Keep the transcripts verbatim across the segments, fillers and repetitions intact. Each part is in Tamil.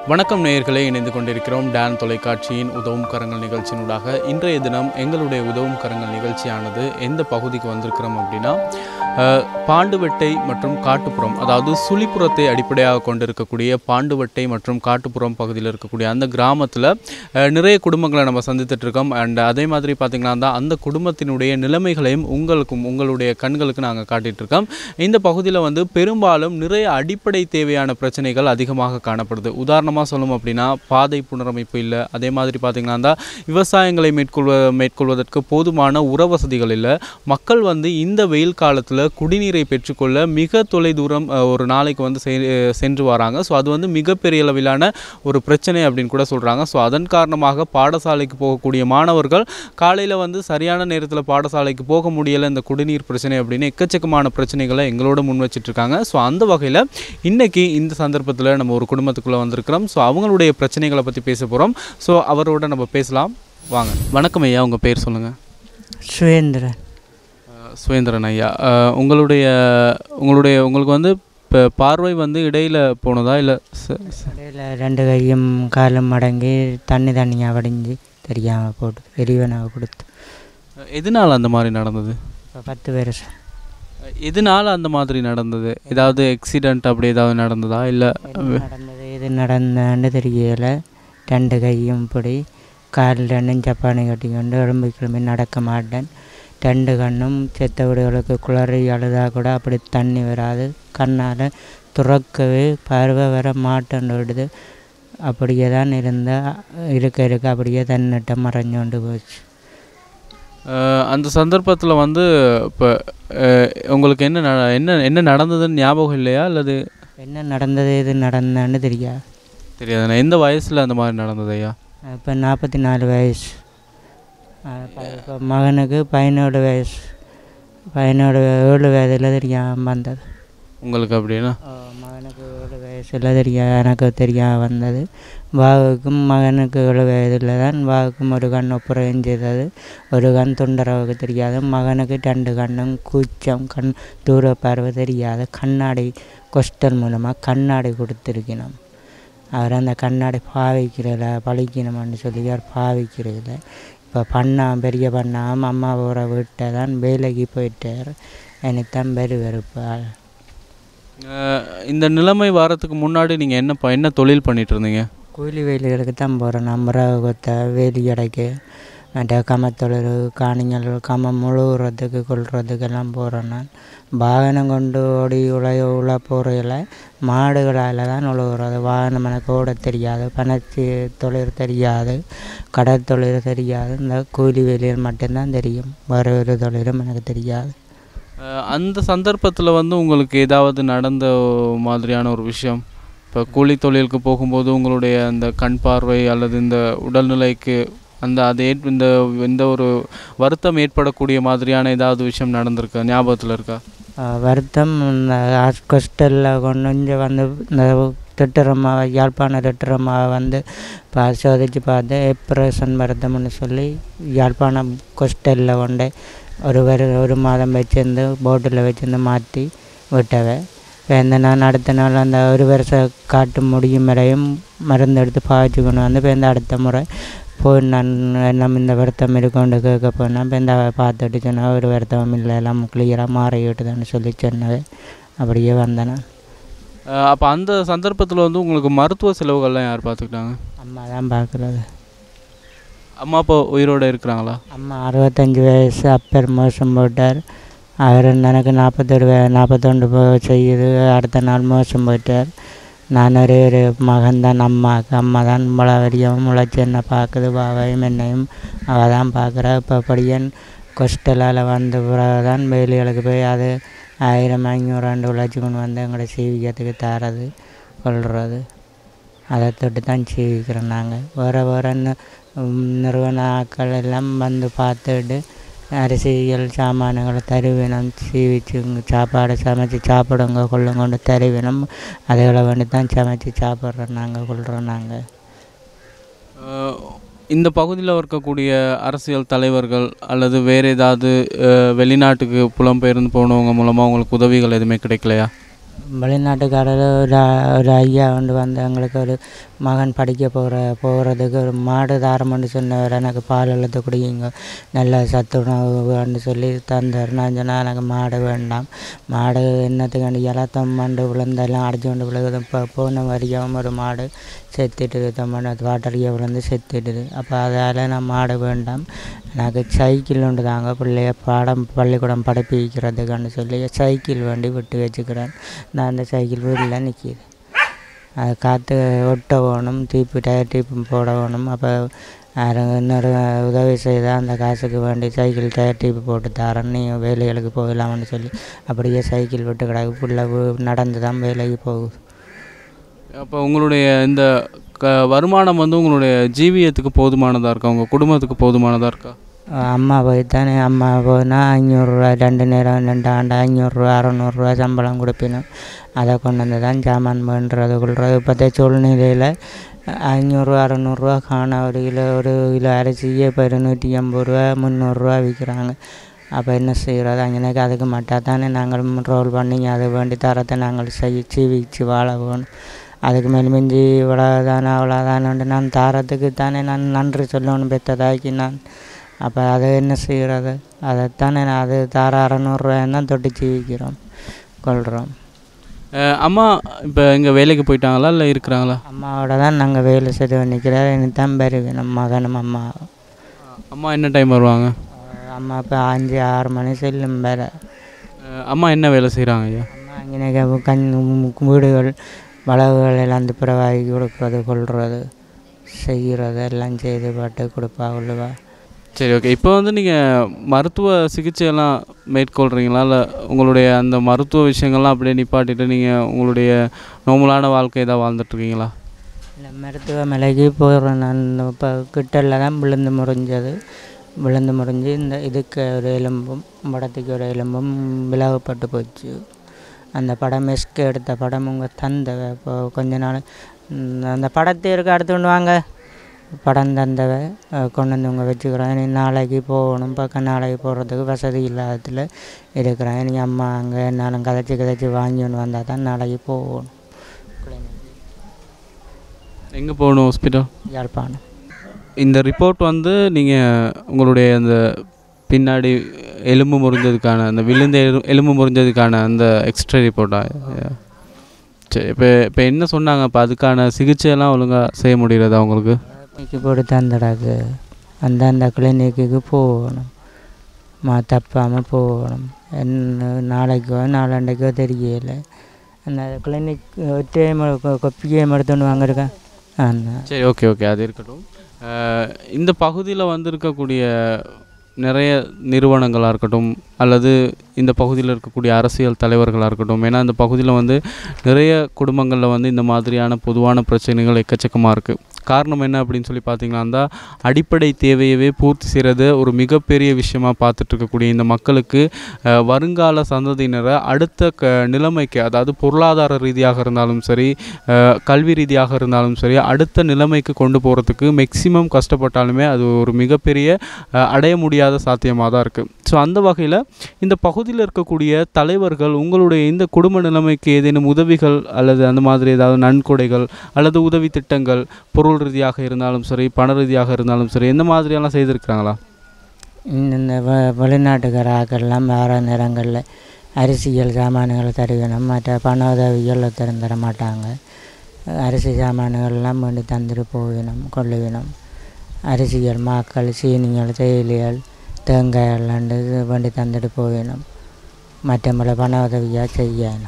வணக்கம் நேயர்களே, இணைந்து கொண்டிருக்கிறோம் டான் தொலைக்காட்சியின் உதவும் கரங்கள் நிகழ்ச்சியினூடாக. இன்றைய தினம் எங்களுடைய உதவும் கரங்கள் நிகழ்ச்சியானது எந்த பகுதிக்கு வந்திருக்கிறோம் அப்படின்னா, பாண்டுவெட்டை மற்றும் காட்டுப்புறம், அதாவது சுழிப்புறத்தை அடிப்படையாக கொண்டிருக்கக்கூடிய பாண்டுவெட்டை மற்றும் காட்டுப்புறம் பகுதியில் இருக்கக்கூடிய அந்த கிராமத்தில் நிறைய குடும்பங்களை நம்ம சந்தித்துட்டு இருக்கோம். அண்ட் அதே மாதிரி பார்த்திங்கன்னா தான் அந்த குடும்பத்தினுடைய நிலைமைகளையும் உங்களுக்கும் உங்களுடைய கண்களுக்கு நாங்கள் காட்டிகிட்ருக்கோம். இந்த பகுதியில் வந்து பெரும்பாலும் நிறைய அடிப்படை தேவையான பிரச்சனைகள் அதிகமாக காணப்படுது. உதாரணமாக சொல்லணும் அப்படின்னா, பாதை புனரமைப்பு இல்லை. அதே மாதிரி பார்த்திங்கன்னா தான் விவசாயங்களை மேற்கொள்வ மேற்கொள்வதற்கு போதுமான உர வசதிகள் இல்லை. மக்கள் வந்து இந்த வெயில் காலத்தில் குடிநீரை பெற்றுக்கொள்ள மிக தொலை தூரம் ஒரு நாளைக்கு வந்து சென்று வராங்க. ஸோ அது வந்து மிகப்பெரிய அளவிலான ஒரு பிரச்சனை அப்படின்னு கூட சொல்கிறாங்க. ஸோ அதன் காரணமாக பாடசாலைக்கு போகக்கூடிய மாணவர்கள் காலையில் வந்து சரியான நேரத்தில் பாடசாலைக்கு போக முடியலை, இந்த குடிநீர் பிரச்சனை அப்படின்னு எக்கச்சக்கமான பிரச்சனைகளை எங்களோட முன் வச்சிட்ருக்காங்க. ஸோ அந்த வகையில் இன்றைக்கி இந்த சந்தர்ப்பத்தில் நம்ம ஒரு குடும்பத்துக்குள்ளே வந்திருக்கிறோம். ஸோ அவங்களுடைய பிரச்சனைகளை பற்றி பேச போகிறோம். ஸோ அவரோட நம்ம பேசலாம் வாங்க. வணக்கம் ஐயா, உங்கள் பேர் சொல்லுங்கள். சுவேந்திரன். சுவேந்திரன் ஐயா, உங்களுடைய உங்களுடைய உங்களுக்கு வந்து இப்போ பார்வை வந்து இடையில் போனதா இல்லை? இடையில் ரெண்டு கையும் காலும் மடங்கி தண்ணி தண்ணியாக வடிஞ்சு தெரியாமல் போட்டு எரிவனாக கொடுத்து. எதனால் அந்த மாதிரி நடந்தது? இப்போ பத்து வருஷம். எதனால் அந்த மாதிரி நடந்தது? ஏதாவது ஆக்சிடெண்ட் அப்படி ஏதாவது நடந்ததா இல்லை? நடந்தது எது நடந்ததுன்னு தெரியலை. ரெண்டு கையும் இப்படி கால் ரெண்டும் சப்பானி கட்டி கொண்டு எலும்பு கிளம்பி நடக்க மாட்டேன். ரெண்டு கண்ணும் செத்த வீடுகளுக்கு குளறி அழுதா கூட அப்படி தண்ணி வராது. கண்ணால் துறக்கவே பார்வை வர மாட்டேன் விடுது. அப்படியே தான் இருந்தால் இருக்க இருக்க அப்படியே தன்னிட்ட மறைஞ்சு கொண்டு போச்சு. அந்த சந்தர்ப்பத்தில் வந்து இப்போ உங்களுக்கு என்ன என்ன என்ன நடந்ததுன்னு ஞாபகம் இல்லையா? அல்லது என்ன நடந்தது எது நடந்ததுன்னு தெரியாது தெரியாதுண்ணா. எந்த வயசில் அந்த மாதிரி நடந்தது ஐயா? இப்போ நாற்பத்தி நாலு வயசு. இப்போ மகனுக்கு பதினேழு வயசு. பதினேழு ஏழு வயதில் தெரியாமல் வந்தது உங்களுக்கு. அப்படின்னா மகனுக்கு ஏழு வயசில் தெரியா எனக்கு தெரியாமல் வந்தது. வாவுக்கும் மகனுக்கு ஏழு வயதில் தான் வாவுக்கும் ஒரு கண் ஒப்புறம் செய்தது. ஒரு கண் தொண்டரவுக்கு தெரியாது. மகனுக்கு ரெண்டு கண்ணும் கூச்சம், கண் தூர பார்வை தெரியாது. கண்ணாடி கொஸ்டல் மூலமாக கண்ணாடி கொடுத்துருக்கணும். அவர் அந்த கண்ணாடி பாவிக்கிறதில்ல, பழிக்கணும்னு சொல்லி அவர் பாவிக்கிறதில்ல. இப்போ பண்ணா பெரிய பண்ணாம் அம்மாவோட வீட்டை தான் வேலைக்கு போயிட்டார். எனக்குத்தான் பெரு வெறுப்பாள். இந்த நிலைமை வாரத்துக்கு முன்னாடி நீங்கள் என்ன என்ன தொழில் பண்ணிகிட்டு இருந்தீங்க? கூலி வேலைகளுக்கு தான் போகிறேன். நம்பராக கொத்த வேலி அடைக்கு மற்ற கமத்தொழில் காணிகள் கமம் முழுகிறதுக்கு கொள்றதுக்கெல்லாம் போகிறேன். நான் வாகனம் கொண்டு ஓடி உழைய உள்ள போகிறதில்ல. மாடுகளால் தான் உழுவுறது. வாகனம் எனக்கு ஓட தெரியாது. பணச்சி தொழில் தெரியாது. கடற்தொழில் தெரியாது. இந்த கூலி வேலையில் மட்டும்தான் தெரியும். வேறு ஒரு தொழிலும் எனக்கு தெரியாது. அந்த சந்தர்ப்பத்தில் வந்து உங்களுக்கு ஏதாவது நடந்த மாதிரியான ஒரு விஷயம்? இப்போ கூலி தொழிலுக்கு போகும்போது உங்களுடைய அந்த கண் பார்வை அல்லது இந்த உடல்நிலைக்கு அந்த அது இந்த எந்த ஒரு வருத்தம் ஏற்படக்கூடிய மாதிரியான ஏதாவது விஷயம் நடந்திருக்கா? ஞாபகத்தில் இருக்கா? வருத்தம் இந்த ஹாஸ்பிட்டலில் கொண்டு வந்து வந்து இந்த திட்டரமாக யாழ்ப்பாண திட்டரமாக வந்து பரிசோதித்து பார்த்து எப்ரேஷன் வருத்தம்னு சொல்லி யாழ்ப்பாணம் ஹாஸ்பிட்டலில் கொண்டு ஒரு வரு ஒரு மாதம் வச்சுருந்து போட்டில் வச்சுருந்து மாற்றி விட்டவை. இப்போ இந்த நான் அடுத்த நாள் அந்த ஒரு வருஷம் காட்டு முடியும் வரையும் மருந்து எடுத்து பாய்ச்சி கொண்டு வந்து இப்போ இந்த அடுத்த முறை போய் நான் நம்ம இந்த வருத்தம் இருக்கொண்டு கேட்க போனால் இப்போ இந்த பார்த்துட்டு சொன்னால் ஒரு வருத்தம் இல்லை, எல்லாம் கிளியராக மாறிவிட்டுதான்னு சொல்லி சொன்னவே அப்படியே வந்தேன். அப்போ அந்த சந்தர்ப்பத்தில் வந்து உங்களுக்கு மருத்துவ செலவுகள்லாம் யார் பார்த்துக்கிட்டாங்க? அம்மா தான் பார்க்குறது. அம்மா அப்போ உயிரோடு இருக்கிறாங்களா? அம்மா அறுபத்தஞ்சி வயசு அப்பர் மோசம் போட்டார். அவர் எனக்கு நாற்பத்தொரு வய நாற்பத்தொண்டு போ செய்யுது. அடுத்த நாள் மோசம் போயிட்டார். நான் ஒரே ஒரு மகன் தான் அம்மாவுக்கு. அம்மா தான் முளை வரையும் முளைச்சி என்ன பார்க்குது. பாவையும் என்னையும் அவள் தான் பார்க்குறா. இப்போ படியன் கொஸ்டலால் வந்த பிறகு தான் வேலிகளுக்கு போய் அது ஆயிரம் ஐநூறு ஆண்டு உழைச்சி கொண்டு வந்து எங்களோட சீவிக்கிறதுக்கு தரது கொள்வது. அதை தொட்டு தான் சீவிக்கிறோம் நாங்கள். வேறு வேறு நிறுவன ஆக்கள் எல்லாம் வந்து பார்த்துட்டு அரிசிகள் சாமான்களை தருவினம் சீவிச்சு சாப்பாடு சமைச்சி சாப்பிடுங்க கொள்ளுங்க கொண்டு தருவினம். அதுகளை வந்து தான் சமைச்சி சாப்பிட்றோம் நாங்கள் கொள்கிறோம். நாங்கள் இந்த பகுதியில் இருக்கக்கூடிய அரசியல் தலைவர்கள் அல்லது வேறு ஏதாவது வெளிநாட்டுக்கு புலம்பெயர்ந்து போனவங்க மூலமாக உங்களுக்கு உதவிகள் எதுவுமே கிடைக்கலையா? வெளிநாட்டுக்காரர் ஒரு ஒரு ஐயா கொண்டு வந்து எங்களுக்கு ஒரு மகன் படிக்க போகிற போகிறதுக்கு ஒரு மாடு தாரம்னு சொன்னவர். எனக்கு பால் எழுத்து குடிங்க நல்ல சத்துணவுன்னு சொல்லி தந்தார். நான் சொன்னால் எனக்கு மாடு வேண்டாம், மாடு என்னத்துக்கு இலத்தம் மண்டு விழுந்தெல்லாம் அடிச்சு கொண்டு விழுகுது. இப்போ போன வரைக்கும் ஒரு மாடு செத்துட்டுது, தம்மன் வாட்டறிய விழுந்து செத்துட்டுது. அப்போ அதால் நான் மாடு வேண்டாம், எனக்கு சைக்கிள் ஒன்று தாங்க பிள்ளைய பாடம் பள்ளிக்கூடம் படிப்பிக்கிறதுக்குன்னு சொல்லி சைக்கிள் வண்டி விட்டு வச்சுக்கிறேன். நான் அந்த சைக்கிள் வீட்டில் நிற்கிது, அதை காற்று ஒட்ட வேணும், தீப்பு டயர் டீப்பு போட வேணும். அப்போ இன்னொரு உதவி செய்தால் அந்த காசுக்கு வேண்டி சைக்கிள் டயர் டீப்பு போட்டு தரேன், நீ வேலைகளுக்கு போகலாம்னு சொல்லி அப்படியே சைக்கிள் விட்டு கிடக்கு. பிள்ளை நடந்து தான் வேலைக்கு போகுது. அப்போ உங்களுடைய இந்த க வருமானம் வந்து உங்களுடைய ஜீவியத்துக்கு போதுமானதாக இருக்கா, உங்கள் குடும்பத்துக்கு போதுமானதாக இருக்கா? அம்மா போய் தானே, அம்மா போனா ஐநூறுரூவா ரெண்டு நேரம் ரெண்டு ஆண்டு ஐநூறுரூவா அறநூறுரூவா சம்பளம் கொடுப்பினோம். அதை கொண்டு வந்து தான் சாமான் பண்ணுறது கொள்வது. இப்போத்த சூழ்நிலையில் ஐநூறுரூவா அறநூறுரூவா காண ஒரு கிலோ ஒரு கிலோ அரிசியே இப்போ இருநூற்றி ஐம்பது ரூபா முந்நூறுரூவா விற்கிறாங்க. அப்போ என்ன செய்கிறது? அங்கேனாக்கா அதுக்கு மட்டும் தானே நாங்கள் ரோல் பண்ணி அதை வேண்டி தரத்தை நாங்கள் செய் சீவிச்சு வாழ வேணும். அதுக்கு மேல் மிஞ்சி இவ்வளோதானே அவ்வளோதானு நான் தாரத்துக்கு தானே நான் நன்றி சொல்லணும் பெற்றதாக்கி நான். அப்போ அதை என்ன செய்கிறது? அதைத்தானே நான் அது தார அறநூறுரூவாய்னா தொட்டு ஜீவிக்கிறோம் கொள்கிறோம். அம்மா இப்போ எங்கே வேலைக்கு போயிட்டாங்களா இல்லை இருக்கிறாங்களா? அம்மாவோட தான் நாங்கள் வேலை செய்து நிற்கிறார். எனக்கு தான் பெருவினம் மகனும் அம்மா. அம்மா என்ன டைம் வருவாங்க? அம்மா இப்போ அஞ்சு ஆறு மணி செல்லும் வேறு. அம்மா என்ன வேலை செய்கிறாங்க ஐயா? அம்மா இங்கே கண் வீடுகள் வளவுகள் எல்லாம் பிறவாகி கொடுக்குறது கொள்வது செய்கிறது எல்லாம் செய்து பாட்டு கொடுப்பா உள்ளவா. சரி, ஓகே. இப்போ வந்து நீங்கள் மருத்துவ சிகிச்சையெல்லாம் மேற்கொள்கிறீங்களா, இல்லை உங்களுடைய அந்த மருத்துவ விஷயங்கள்லாம் அப்படியே நிப்பாட்டிட்டு நீங்கள் உங்களுடைய நார்மலான வாழ்க்கை ஏதாவது வாழ்ந்துட்டுருக்கீங்களா? இல்லை, மருத்துவமனைக்கு போகிறேன் நான். இப்போ கிட்டல தான் விழுந்து முறிஞ்சது. விழுந்து முறிஞ்சு இந்த இதுக்கு ஒரு எலும்பும் படத்துக்கு ஒரு எலும்பும் விலகப்பட்டு போச்சு. அந்த படம் எஸ்கே எடுத்த படம் உங்கள் தந்தவ இப்போ கொஞ்ச நாள் அந்த படத்தை இருக்க அடுத்து கொண்டு வாங்க படம் தந்தவ கொண்டு வந்து உங்கள் வச்சுக்கிறேன். நீ நாளைக்கு போகணும், பக்கம் நாளைக்கு போகிறதுக்கு வசதி இல்லாததில் இருக்கிறேன். நீ அம்மா அங்கே நானும் கதைச்சி கதைச்சி வாங்கின்னு வந்தால் தான் நாளைக்கு போகணும். எங்கே போகணும்? ஹாஸ்பிட்டல் யாழ்ப்பாணம். இந்த ரிப்போர்ட் வந்து நீங்கள் உங்களுடைய அந்த பின்னாடி எலும்பு முறிஞ்சதுக்கான அந்த விழுந்த எலு எலும்பு முறிஞ்சதுக்கான அந்த எக்ஸ்ட்ரா ரிப்போர்ட்டா? சரி, இப்போ இப்போ என்ன சொன்னாங்க? இப்போ அதுக்கான சிகிச்சையெல்லாம் ஒழுங்காக செய்ய முடிகிறதா உங்களுக்கு? இன்னைக்கு போட்டு தந்துடாது, அந்த அந்த கிளினிக்கு போகணும், மா தப்பாமல் போகணும். என்ன நாளைக்கோ நாளாண்டைக்கோ தெரியலை. அந்த கிளினிக் ஒற்றையே கொப்பியே எடுத்துன்னு வாங்கிருக்கேன். சரி, ஓகே ஓகே அது இருக்கட்டும். இந்த பகுதியில் வந்து இருக்கக்கூடிய நிறைய நிறுவனங்களாக இருக்கட்டும் அல்லது இந்த பகுதியில் இருக்கக்கூடிய அரசியல் தலைவர்களாக இருக்கட்டும், ஏன்னா இந்த பகுதியில் வந்து நிறைய குடும்பங்களில் வந்து இந்த மாதிரியான பொதுவான பிரச்சனைகள் எக்கச்சக்கமாக இருக்குது. காரணம் என்ன அப்படின்னு சொல்லி பார்த்தீங்கன்னா, அந்த அடிப்படை தேவையவே பூர்த்தி செய்கிறது ஒரு மிகப்பெரிய விஷயமாக பார்த்துட்டு இருக்கக்கூடிய இந்த மக்களுக்கு வருங்கால சந்ததியினரை அடுத்த க நிலைமைக்கு, அதாவது பொருளாதார ரீதியாக இருந்தாலும் சரி, கல்வி ரீதியாக இருந்தாலும் சரி, அடுத்த நிலைமைக்கு கொண்டு போகிறதுக்கு மேக்சிமம் கஷ்டப்பட்டாலுமே அது ஒரு மிகப்பெரிய அடைய முடியாத சாத்தியமாக தான் இருக்குது. ஸோ அந்த வகையில் இந்த பகுதியில் இருக்கக்கூடிய தலைவர்கள் உங்களுடைய இந்த குடும்ப நிலைமைக்கு ஏதேனும் உதவிகள் அல்லது அந்த மாதிரி ஏதாவது நன்கொடைகள் அல்லது உதவி திட்டங்கள் பொருள் ரீதியாக இருந்தாலும் சரி, பண ரீதியாக இருந்தாலும் சரி, எந்த மாதிரியெல்லாம் செய்திருக்கிறாங்களா? இந்த வ வெளிநாட்டுக்காரெல்லாம் வேறு நேரங்களில் அரிசிகள் சாமான்கள் தருவினோம், மற்ற பண உதவிகள் திறந்துட மாட்டாங்க. அரிசி சாமான்கள்லாம் வேண்டி தந்துட்டு போவினோம் கொள்ளுவினோம். அரிசிகள் மாக்கள் சீனிகள் தேயிலைகள் தேங்காயெல்லாம் வேண்டி தந்துட்டு போவினோம். மற்ற பண உதவியாக செய்யணும்.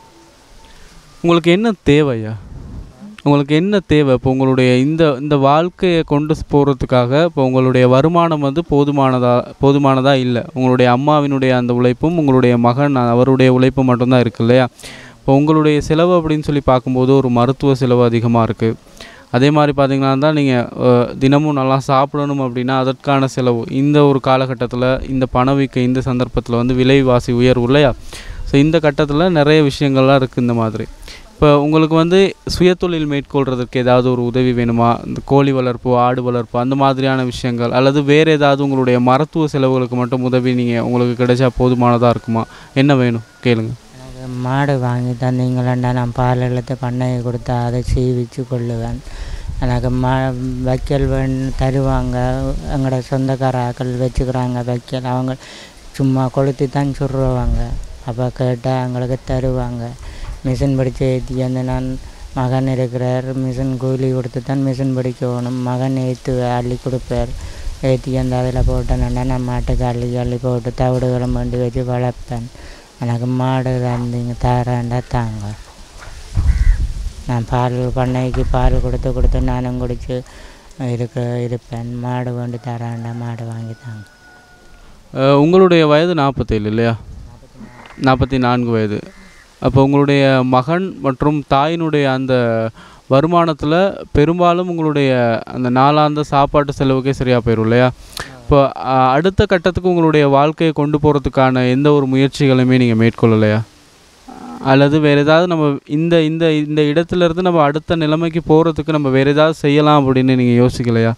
உங்களுக்கு என்ன தேவையா? உங்களுக்கு என்ன தேவை? இப்போ உங்களுடைய இந்த இந்த வாழ்க்கையை கொண்டு போகிறதுக்காக இப்போ உங்களுடைய வருமானம் வந்து போதுமானதா போதுமானதாக இல்லை. உங்களுடைய அம்மாவினுடைய அந்த உழைப்பும் உங்களுடைய மகன் அவருடைய உழைப்பும் மட்டும்தான் இருக்குது இல்லையா? இப்போ உங்களுடைய செலவு அப்படின்னு சொல்லி பார்க்கும்போது ஒரு மருத்துவ செலவு அதிகமாக இருக்குது. அதே மாதிரி பார்த்திங்கன்னா தான் நீங்கள் தினமும் நல்லா சாப்பிடணும் அப்படின்னா அதற்கான செலவு இந்த ஒரு காலகட்டத்தில் இந்த பணவீக்க இந்த சந்தர்ப்பத்தில் வந்து விலைவாசி உயர்வு இல்லையா? ஸோ இந்த கட்டத்தில் நிறைய விஷயங்கள்லாம் இருக்குது. இந்த மாதிரி இப்போ உங்களுக்கு வந்து சுயதொழில் மேற்கொள்கிறதுக்கு ஏதாவது ஒரு உதவி வேணுமா? இந்த கோழி வளர்ப்பு, ஆடு வளர்ப்பு அந்த மாதிரியான விஷயங்கள் அல்லது வேறு ஏதாவது உங்களுடைய மருத்துவ செலவுகளுக்கு மட்டும் உதவி நீங்கள் உங்களுக்கு கிடைச்சா போதுமானதாக இருக்குமா? என்ன வேணும் கேளுங்க. எனக்கு மாடு வாங்கி தந்தீங்களா நான் பால் எடுத்து பண்ணையை கொடுத்தா அதை சீவிச்சு கொள்ளுவேன். எனக்கு மா வைக்கல் வேண் தருவாங்க. எங்களோட சொந்தக்காராக்கள் வச்சுக்கிறாங்க வைக்கல். அவங்க சும்மா கொளுத்தி தான் சுடுவாங்க. அப்போ கேட்டால் எங்களுக்கு தருவாங்க. மிஷின் படித்து ஏற்றி வந்து நான் மகன் இருக்கிறார். மிஷின் கூலி கொடுத்து தான் மிஷின் படிக்கணும். மகன் ஏற்று அள்ளி கொடுப்பார். ஏற்றி அந்த அதில் போட்டேன்னா நான் மாட்டுக்கு அள்ளி அள்ளி போட்டு தவிடுகளும் வண்டி வச்சு வளர்ப்பேன். எனக்கு மாடு தந்தீங்க தரேன்டா தாங்க. நான் பால் பண்ணைக்கு பால் கொடுத்து கொடுத்து நானும் குடித்து இருக்க இருப்பேன். மாடு கொண்டு தரேன்டா மாடு வாங்கி தாங்க. உங்களுடைய வயது நாற்பத்தேழு இல்லையா? நாற்பத்தி நான்கு வயது. அப்போ உங்களுடைய மகன் மற்றும் தாயினுடைய அந்த வருமானத்தில் பெரும்பாலும் உங்களுடைய அந்த நாளாந்த சாப்பாட்டு செலவுக்கே சரியாக போயிடும் இல்லையா? இப்போ அடுத்த கட்டத்துக்கு உங்களுடைய வாழ்க்கையை கொண்டு போகிறதுக்கான எந்த ஒரு முயற்சிகளுமே நீங்கள் மேற்கொள்ளலையா? அல்லது வேறு ஏதாவது நம்ம இந்த இந்த இந்த இடத்துலேருந்து நம்ம அடுத்த நிலைமைக்கு போகிறதுக்கு நம்ம வேறு ஏதாவது செய்யலாம் அப்படின்னு நீங்கள் யோசிக்கலையா?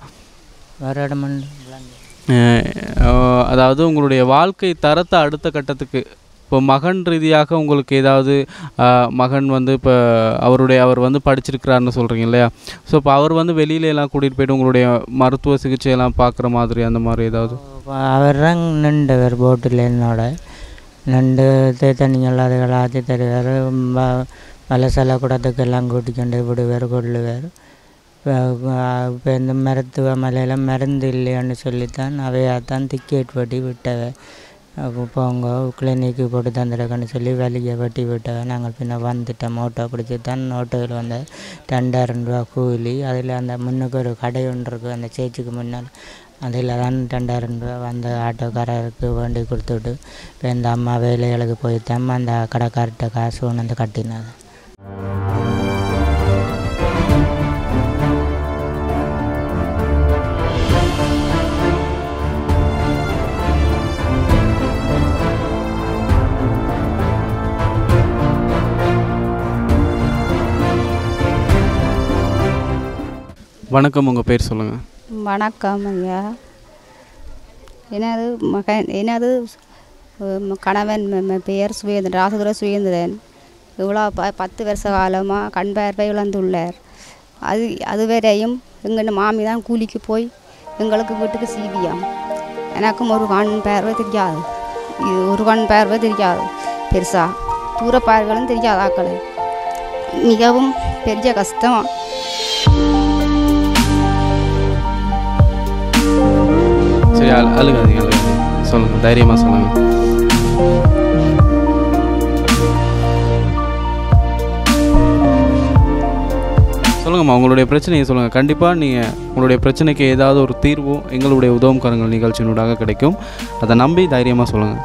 அதாவது உங்களுடைய வாழ்க்கை தரத்தை அடுத்த கட்டத்துக்கு இப்போ மகன் ரீதியாக உங்களுக்கு ஏதாவது மகன் வந்து இப்போ அவருடைய அவர் வந்து படிச்சிருக்கிறாருன்னு சொல்கிறீங்க இல்லையா? ஸோ இப்போ அவர் வந்து வெளியில எல்லாம் கூட்டிகிட்டு போய்ட்டு உங்களுடைய மருத்துவ சிகிச்சையெல்லாம் பார்க்குற மாதிரி அந்த மாதிரி ஏதாவது? அவர் தான் நின்றவர் போட்டில் என்னோட நண்டு தண்ணிகள் அதுகள் ஆற்றி தருவார். வலசல கூடத்துக்கெல்லாம் கூட்டிக்கொண்டு விடுவார் கொள்ளுவார். இப்போ இந்த மருத்துவ மலையில் மருந்து இல்லைன்னு சொல்லித்தான் அவையாத்தான் டிக்கெட் வட்டி விட்டவன். போங்க கிளினிக்கு போட்டு தந்துடுக்கன்னு சொல்லி வலியை வெட்டி விட்டவன். நாங்கள் பின்ன வந்துட்டோம். ஓட்டோ பிடிச்சி தான் ஓட்டோவில் வந்த ரெண்டாயிரம் ரூபா கூலி. அதில் அந்த முன்னுக்கு ஒரு கடை ஒன்று இருக்குது அந்த சேர்ச்சிக்கு முன்னால். அதில் தான் ரெண்டாயிரம் ரூபா அந்த ஆட்டோக்காரருக்கு வேண்டி கொடுத்துட்டு இப்போ இந்த அம்மா வேலைகளுக்கு போய்த்தான் அந்த கடைக்கார்ட்ட காசு ஒன்று வந்து கட்டினது. வணக்கம், உங்கள் பேர் சொல்லுங்கள். வணக்கம் ஐயா. எனது மகன் எனது கணவன் பெயர் சுவேந்திரன், ராசதுரை சுவேந்திரன். இவ்வளோ ப பத்து வருஷ காலமாக கண் பார்வை இழந்துள்ளார். அது அதுவரையும் எங்கள் மாமி தான் கூலிக்கு போய் எங்களுக்கு வீட்டுக்கு சீவியம். எனக்கும் ஒரு கண் பார்வை தெரியாது. இது ஒரு கண் பார்வை தெரியாது பெருசாக. தூர பார்வைகளும் தெரியாது ஆக்கள். மிகவும் பெரிய கஷ்டம். சரி, அழுகாதீங்க அழுகாதீங்க சொல்லுங்கள், தைரியமாக சொல்லுங்கள். சொல்லுங்கம்மா, உங்களுடைய பிரச்சனையை சொல்லுங்கள். கண்டிப்பாக நீங்கள் உங்களுடைய பிரச்சனைக்கு ஏதாவது ஒரு தீர்வும் எங்களுடைய உதவும் கரங்கள் நிகழ்ச்சியினூடாக கிடைக்கும். அதை நம்பி தைரியமாக சொல்லுங்கள்.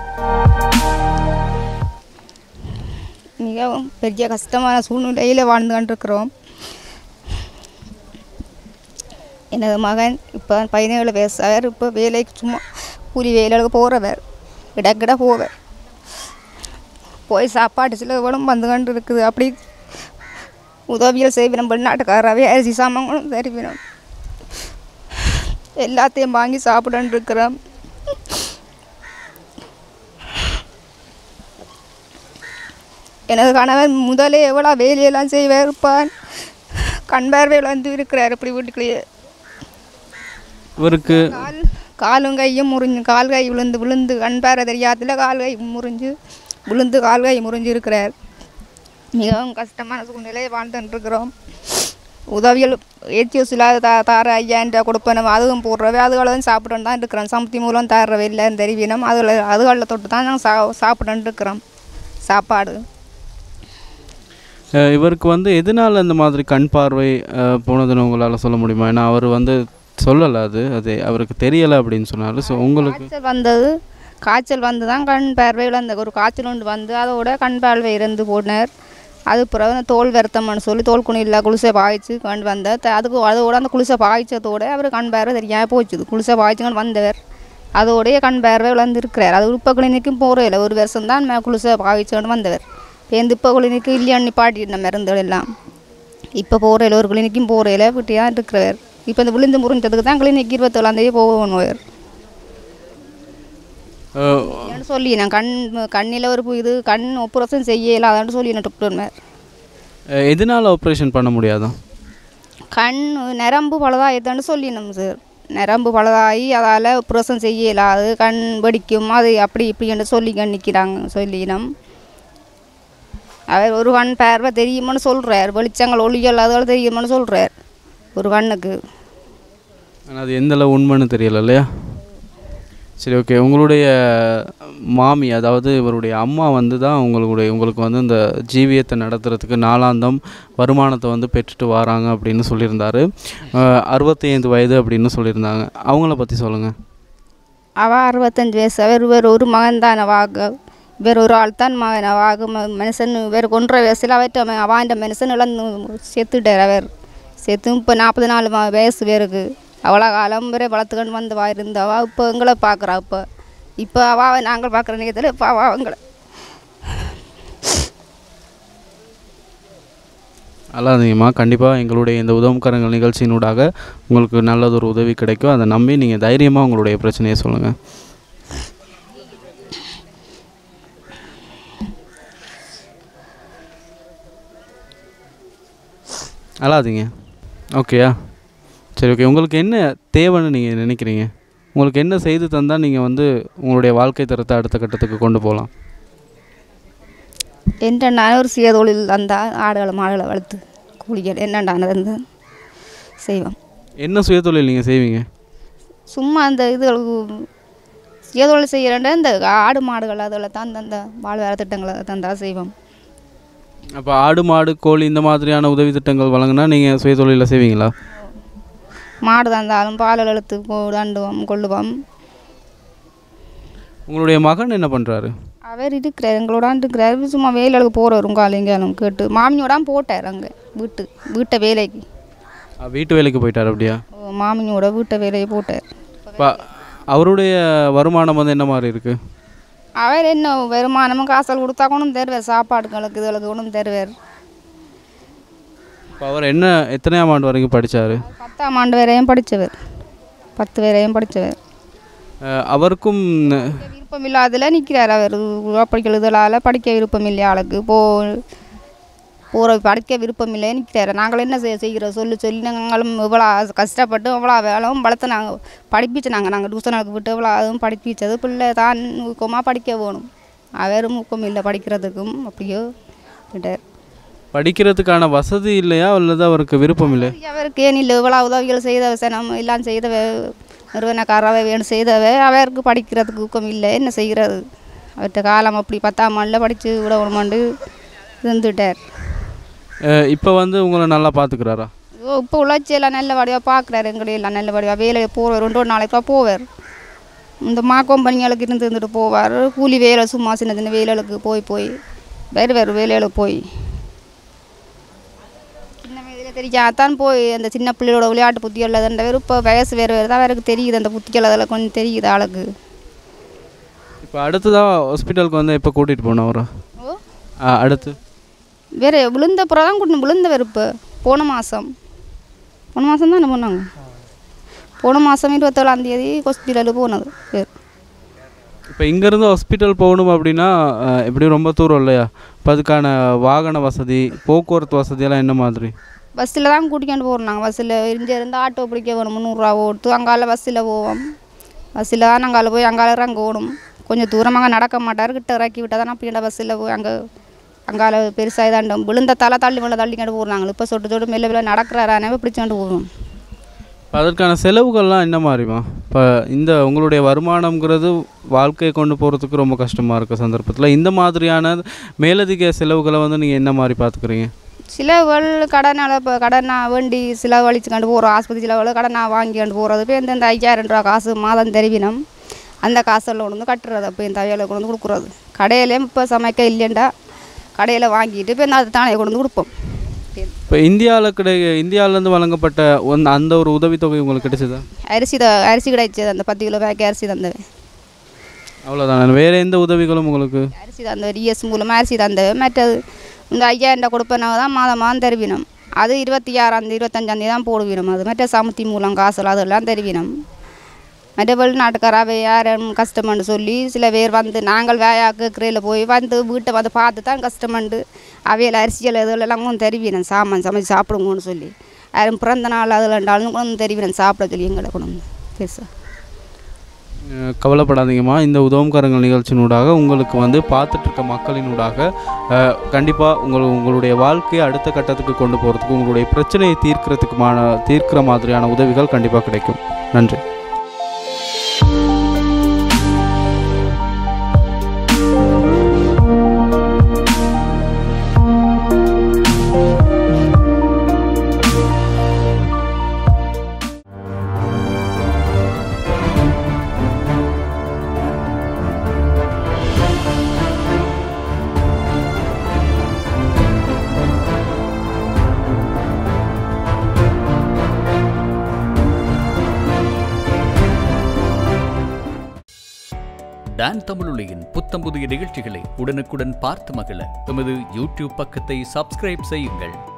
மிகவும் பெரிய கஷ்டமான சூழ்நிலையில் வாழ்ந்து கொண்டிருக்கிறோம். எனது மகன் இப்போ பதினேழு வயசு. அவர் இப்போ வேலைக்கு சும்மா கூலி வேலைக்கு போகிறவர், இடக்கிட போவர். போய் சாப்பாடு சிலவுகளும் வந்து கொண்டு இருக்குது. அப்படி உதவிகள் செய்வினோம். வெளிநாட்டுக்காராவே அரிசி சாமான்களும் தருவினோம். எல்லாத்தையும் வாங்கி சாப்பிட்டு இருக்கிறோம். எனது கணவன் முதலே எவ்வளோ வேலையெல்லாம் செய்வார். இருப்பான் கண் பார்வையில் வந்து இருக்கிறார். இப்படி வீட்டுக்குள்ளேயே இவருக்கு கால் காலும் கையும் முறிஞ்சு கால் கை விழுந்து விழுந்து கண் பார்வை தெரியாதுல கால் கை முறிஞ்சு விழுந்து கால் கை முறிஞ்சு இருக்கிறார். மிகவும் கஷ்டமான சூழ்நிலையை வாழ்ந்துட்டுருக்கிறோம். உதவிகள் ஏச்சிஎஸ் இல்லாத தா தார ஐயாயிரம் கொடுப்பணும். அதுவும் போடுறவே அதுகளும் சாப்பிட்டு தான் இருக்கிறோம். சமத்தி மூலம் தாரவே இல்லைன்னு தெரிவினோம். அதில் அதுகளில் தொட்டு தான் நாங்கள் சா சாப்பிட்டு இருக்கிறோம் சாப்பாடு. இவருக்கு வந்து எதனால் இந்த மாதிரி கண் பார்வை போனதுன்னு உங்களால் சொல்ல முடியுமா? ஏன்னா அவர் வந்து சொல்லலை, அது அது அவருக்கு தெரியலை அப்படின்னு சொன்னார். ஸோ உங்களுக்கு காய்ச்சல் வந்தது காய்ச்சல் வந்து தான் கண் பார்வையில் அந்த ஒரு காய்ச்சல் ஒன்று வந்து அதோட கண் பார்வை இறந்து போனார். அது பிறகு தோல் வருத்தம்னு சொல்லி தோல் குனியில் குளிசை பாய்ச்சி கொண்டு வந்தார். அதுக்கு அதோட அந்த குளிசை பாய்ச்சத்தோடு அவர் கண் பார்வை தெரியாமல் போச்சுது. குளிசை பாய்ச்சிக்கொண்டு வந்தவர் அதோடைய கண் பார்வை விளந்திருக்கிறார். அது இப்போ கிளினிக்கும் போகிறதில்ல. ஒரு வருஷம் தான் குளிசை பாய்ச்சிக்கொண்டு வந்தவர். இப்போ இந்த இப்போ கிளினிக்கு இல்லையான்னு நிப்பாட்டின மருந்துகள் எல்லாம் இப்போ போகிறதில்ல. ஒரு கிளினிக்கும் போகிறதில்ல. விட்டு தான் இருக்கிறவர். இப்போ இந்த விழுந்து முறிஞ்சதுக்கு தான் கிளினிக் இருபத்தேழாந்தேதி போகணும். ஏன்னு சொல்லி நான் கண் கண்ணில் ஒரு இது கண் ஆப்ரேஷன் செய்யலாதான்னு சொல்லி நான் டாக்டர் மேர். எதனால் ஆப்ரேஷன் பண்ண முடியாதா? கண் நரம்பு பழுதாயிடுதான்னு சொல்லினோம் சார். நரம்பு பழுதாகி அதால் ஆப்ரேஷன் செய்யலாது, கண் வெடிக்கும், அது அப்படி இப்படின்னு சொல்லி நிற்கிறாங்க சொல்லினோம். அவர் ஒரு கண் பார்வை தெரியுமான்னு சொல்கிறார், வெளிச்சங்கள் ஒளிகள் அதோட தெரியுமான்னு சொல்கிறார் ஒரு கண்ணுக்கு. ஆனால் அது எந்தளவு உண்மைன்னு தெரியல இல்லையா? சரி, ஓகே. உங்களுடைய மாமி, அதாவது இவருடைய அம்மா வந்து தான் உங்களுடைய உங்களுக்கு வந்து இந்த ஜீவியத்தை நடத்துறதுக்கு நாளாந்தம் வருமானத்தை வந்து பெற்றுட்டு வராங்க அப்படின்னு சொல்லியிருந்தாரு. அறுபத்தி ஐந்து வயது அப்படின்னு சொல்லியிருந்தாங்க. அவங்கள பற்றி சொல்லுங்கள். அவள் அறுபத்தஞ்சு வயசு. அவர் இவர் ஒரு மகன் தான் வாக்கு, வேறு ஒரு ஆள் தான் மகன் வாக்கு மனுஷன். வேறு ஒன்றரை வயசில் அவர்கிட்ட அவாண்ட மனுஷன் இழந்து செத்துட்டார். அவர் செத்து இப்போ நாற்பது நாலு வயசு பேருக்கு. அவ்வளோ காலம் வரை வளர்த்துக்கண்டு வந்து வா இருந்தவா இப்போ எங்களை பார்க்குறா. இப்போ இப்போ அவாவை நாங்கள் பார்க்குற நேரத்தில் இப்போ அவா அவங்களை அல்லாதீங்கம்மா. கண்டிப்பாக எங்களுடைய இந்த உதவும்கரங்கள் நிகழ்ச்சியினூடாக உங்களுக்கு நல்லதொரு உதவி கிடைக்கும். அதை நம்பி நீங்கள் தைரியமாக உங்களுடைய பிரச்சனையை சொல்லுங்கள். அல்லாதீங்க. ஓகேயா? சரி, ஓகே. உங்களுக்கு என்ன தேவைன்னு நீங்கள் நினைக்கிறீங்க? உங்களுக்கு என்ன செய்து தந்தால் நீங்கள் வந்து உங்களுடைய வாழ்க்கை தரத்தை அடுத்த கட்டத்துக்கு கொண்டு போகலாம்? என்னென்ன ஒரு சுய தொழில் தந்தால் ஆடுகளை மாடுகளை வளர்த்து கூலிகள் என்னென்ன இருந்தால் செய்வோம். என்ன சுய தொழில் நீங்கள் செய்வீங்க? சும்மா அந்த இதுகளுக்கு சுய தொழில் செய்கிறேன்டா இந்த ஆடு மாடுகள் அதில் தான் தந்த வாழ்வார திட்டங்களை தந்தால் செய்வோம். அப்போ ஆடு மாடு கோழி இந்த மாதிரியான உதவி திட்டங்கள் வழங்கினா நீங்கள் சுய தொழிலில் செய்வீங்களா? மாடு தந்தாலும் பால் எழுத்து கொண்டுவோம் கொள்ளுவோம். உங்களுடைய மகன் என்ன பண்ணுறாரு? அவர் இருக்கிறார், எங்களோட இருக்கிறார். சும்மா வேலைக்கு போகிறவர் உங்கள் எங்கேயாலும் கேட்டு மாமியோட போட்டார் அங்கே வீட்டு வீட்டை வேலைக்கு. வீட்டு வேலைக்கு போயிட்டார் அப்படியா? மாமியோட வீட்டை வேலையை போட்டார். இப்போ அவருடைய வருமானம் வந்து என்ன மாதிரி இருக்குது? அவர் என்ன வருமானமும் காசல் கொடுத்தா கொண்டு தருவார், சாப்பாடுகளுக்கு இதுகளுக்கு கொண்டு தருவார். இப்போ அவர் என்ன எத்தனையாம் ஆண்டு வரைக்கும் படித்தார்? பத்தாம் ஆண்டு வரையும் படித்தவர், பத்து வரையும் படித்தவர். அவருக்கும் விருப்பம் இல்லாததில் நிற்கிறார். அவர் படிக்கிறதுலால் படிக்க விருப்பம் இல்லை ஆளுக்கு. போ போகிற படிக்க விருப்பம் இல்லை நிற்கிறார். நாங்கள் என்ன செய்ய செய்கிறோம் சொல்லி சொல்லி நாங்களும் இவ்வளோ கஷ்டப்பட்டு அவ்வளோ வேலையும் வளர்த்து நாங்கள் படிப்பிச்சு நாங்கள் நாங்கள் டியூஷனுக்கு விட்டு இவ்வளோ அதுவும் படிப்பிச்சது. பிள்ளை தான் ஊக்கமாக படிக்க வேணும். அவரும் ஊக்கம் இல்லை படிக்கிறதுக்கும். அப்படியோ விட்டார். படிக்கிறதுக்கான வசதி இல்லையா அல்லது அவருக்கு விருப்பம் இல்லை? அவருக்கு ஏன் இல்லை இவ்வளோ உதவிகள் செய்தவ சனம் எல்லாம் செய்தவ நிறுவனக்காரவை வேணும் செய்தவ அவருக்கு படிக்கிறதுக்கு ஊக்கம் இல்லை. என்ன செய்கிறது? அவர்கிட்ட காலம் அப்படி பத்தாம் ஆண்டில் படித்து விடணுமாண்டு இருந்துட்டார். இப்போ வந்து உங்களை நல்லா பார்த்துக்கிறாரா? ஓ, இப்போ உழைச்சியெல்லாம் நல்ல வடிவாக பார்க்குறாரு. எங்களையெல்லாம் நல்ல வடிவாக வேலையை போவார். ரெண்டு ஒரு நாளைக்கு போவார். இந்த மா கம்பெனிகளுக்கு இருந்து இருந்துட்டு போவார். கூலி வேலை சும்மா சின்ன சின்ன வேலைகளுக்கு போய் போய் வேறு வேறு வேலைகளுக்கு போய் சின்ன வேலையில் தெரியாதான் போய் அந்த சின்ன பிள்ளையோட விளையாட்டு புத்திகள் அதன்றவர் இப்போ வயசு வேறு வேறு தான் அவருக்கு தெரியுது. அந்த புத்திகள் அதில் கொஞ்சம் தெரியுது ஆளுக்கு. இப்போ அடுத்ததாக ஹாஸ்பிட்டலுக்கு வந்து எப்போ கூட்டிகிட்டு போனோம் அவரை? ஓ, அடுத்து வேறு விழுந்த அப்புறம் தான் கூட்டின்னு விழுந்தவர். இப்போ போன மாதம் போன மாதம் தான் என்ன பண்ணாங்க. போன மாதம் இருபத்தேழாந்தேதி ஹாஸ்பிட்டலுக்கு போனது. பேர் இப்போ இங்கேருந்து ஹாஸ்பிட்டல் போகணும் அப்படின்னா எப்படியும் ரொம்ப தூரம் இல்லையா? இப்போ அதுக்கான வாகன வசதி போக்குவரத்து வசதியெல்லாம் என்ன மாதிரி? பஸ்ஸில் தான் கூட்டிகிட்டு போகிறோம் நாங்கள். பஸ்ஸில் இருந்து ஆட்டோ பிடிக்க வேணும். முந்நூறுரூவா ஓட்டு அங்கால பஸ்ஸில் போவோம். பஸ்ஸில் தான் அங்கால போய் அங்கால இறங்க ஓடும். கொஞ்சம் தூரமாக நடக்க மாட்டார். கிட்ட இறக்கி விட்டால் தான் அப்படின்ற பஸ்ஸில் போய் அங்கே அங்கால பெருசாக இதாண்டோம் விழுந்த தலை தள்ளி மேலே தள்ளிக்கிட்டு போடுறாங்க. இப்போ சொட்டு சொட்டு மெல்ல மெல்ல நடக்கிறாரானவே பிடிச்சிக்கிட்டு போவோம். அதற்கான செலவுகள்லாம் என்ன மாதிரிமா? இப்போ இந்த உங்களுடைய வருமானம்ங்கிறது வாழ்க்கையை கொண்டு போகிறதுக்கு ரொம்ப கஷ்டமாக இருக்க சந்தர்ப்பத்தில் இந்த மாதிரியான மேலதிக செலவுகளை வந்து நீங்கள் என்ன மாதிரி பார்த்துக்குறீங்க? சிலவுகள் கடனால் இப்போ கடனாக வேண்டி செலவழிச்சுக்கண்டு போகிறோம். ஆஸ்பத்திரி செலவுகள் கடனாக வாங்கிக்கண்டு போகிறது. இப்போ இந்த இந்த ஐயாயிரம் ரூபா காசு மாதம் தெரிவினம் அந்த காசில் கொண்டு வந்து கட்டுறது. அப்போ இந்த அவையில் கொண்டு வந்து கொடுக்குறது. கடையிலையும் இப்போ சமைக்க இல்லைண்டா கடையில் வாங்கிட்டு இப்போ இந்த தானே கொண்டு வந்து கொடுப்போம். இப்போ இந்தியாவில் கிடை இந்தியாவிலேருந்து வழங்கப்பட்ட ஒன் அந்த ஒரு உதவித்தொகை உங்களுக்கு கிடைச்சதா? அரிசி த அரிசி கிடைச்சது. அந்த பத்து கிலோ பேக்கி அரிசி தந்தவை. அவ்வளோதான். வேறு எந்த உதவிகளும் உங்களுக்கு? அரிசி தந்தவை டிஎஸ் மூலமாக அரிசி தந்தவை. மற்றது இந்த ஐயாயிரம் கொடுப்பனவு தான் மாதம் மாதம் தருவினம். அது இருபத்தி ஆறாந்தேதி இருபத்தஞ்சாந்தேதி தான் போடுவினம். அது மற்ற சமுத்தி மூலம் காசல் அதெல்லாம் தருவினம். மற்ற வெளிநாட்டுக்காராவே யாரும் கஷ்டம்னு சொல்லி சில பேர் வந்து நாங்கள் வேயா கேட்குறையில் போய் வந்து வீட்டை வந்து பார்த்து தான் கஷ்டமண்டு அவையில் அரிசியல் இதெல்லாம் தெரிவினேன் சாமான் சமைச்சு சாப்பிடுங்கன்னு சொல்லி யாரும் பிறந்த நாள் அதில் ரெண்டாலும் கொண்டு தெரிவினேன் சாப்பிட சொல்லி எங்களை கொண்டு பேச. கவலைப்படாதீங்கம்மா, இந்த உதவும்கரங்கள் நிகழ்ச்சியினூடாக உங்களுக்கு வந்து பார்த்துட்ருக்க மக்களினூடாக கண்டிப்பாக உங்கள் உங்களுடைய வாழ்க்கையை அடுத்த கட்டத்துக்கு கொண்டு போகிறதுக்கு உங்களுடைய பிரச்சனையை தீர்க்கிறதுக்குமான தீர்க்கிற மாதிரியான உதவிகள் கண்டிப்பாக கிடைக்கும். நன்றி. டான் தமிழொலியின் புத்தம் புதிய நிகழ்ச்சிகளை உடனுக்குடன் பார்த்து மகிழ எமது யூடியூப் பக்கத்தை சப்ஸ்கிரைப் செய்யுங்கள்.